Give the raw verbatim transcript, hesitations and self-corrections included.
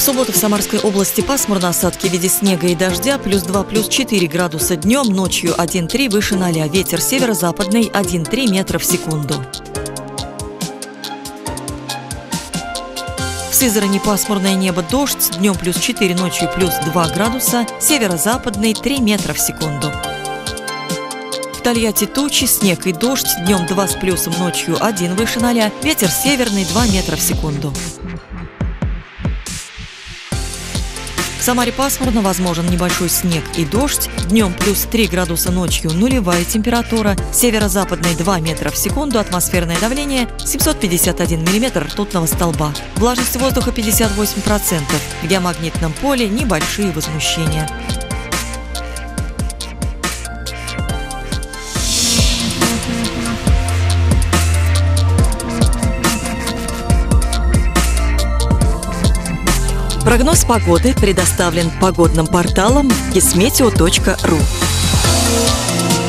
субботу в Самарской области пасмурно, осадки в виде снега и дождя, плюс два, плюс четыре градуса днем, ночью один-три, выше ноля, ветер северо-западный один-три метра в секунду. В Сызрани пасмурное небо, дождь, днем плюс четыре, ночью плюс два градуса, северо-западный три метра в секунду. В Тольятти тучи, снег и дождь, днем два с плюсом, ночью один выше ноля, ветер северный два метра в секунду. В Самаре пасмурно, возможен небольшой снег и дождь, днем плюс три градуса, ночью нулевая температура, северо-западный два метра в секунду, атмосферное давление семьсот пятьдесят один миллиметр ртутного столба. Влажность воздуха пятьдесят восемь процентов, в геомагнитном поле небольшие возмущения. Прогноз погоды предоставлен погодным порталом кисметео точка ру.